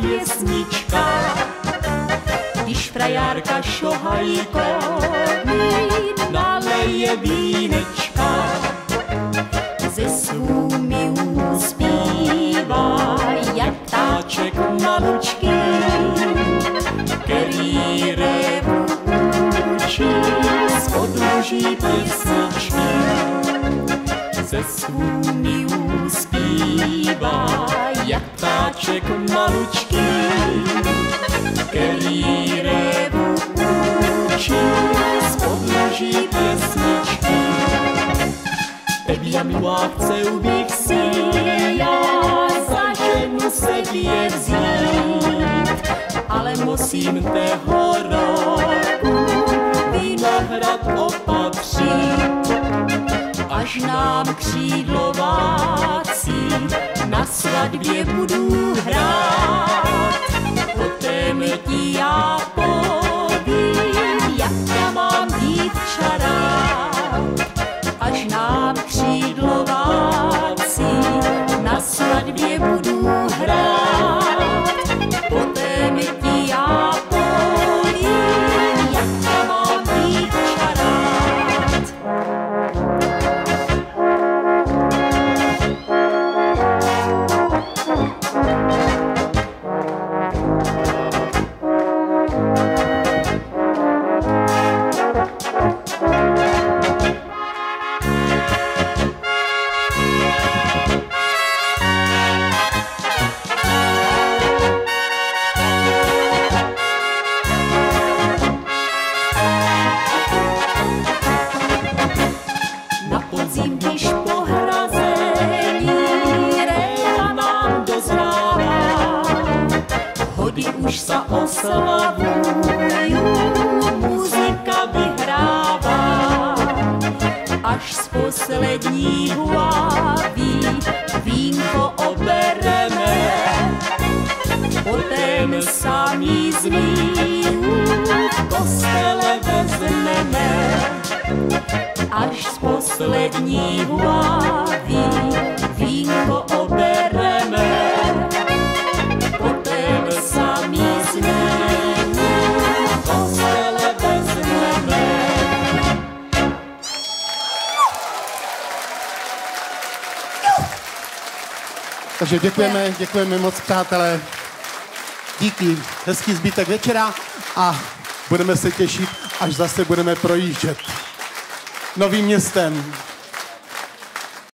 pěsnička. Když frajárka šohají koní, naleje vínečka. Ze svůmi uspívá, jak ptáček malučký, který révu učí z podloží písničky. Ze svůmi uspívá, jak ptáček malučký, který révu učí z podloží písničky. Teď milá chce ubých si, já za ženu se je vzít, ale musím tého roku vinohrad opatřit. Až nám křídlováci na svatbě budu hrát, poté ti já povím, jak já mám dívča rád. Až nám křídlováci na svatbě budu hrát, poté ti já povím, jak já mám dívča rád. Když pohrazení réva nám dozrává, hody už sa oslavujú, muzika vyhrává. Až z poslední hlaví vínko obereme, poté sami zmíju v kostele vezmeme. Až z poslední hlaví vínko obereme, poté sami zmíju v kostele vezmeme. Takže děkujeme moc, přátelé. Díky, hezký zbytek večera a budeme se těšit, až zase budeme projíždět Novým Městem.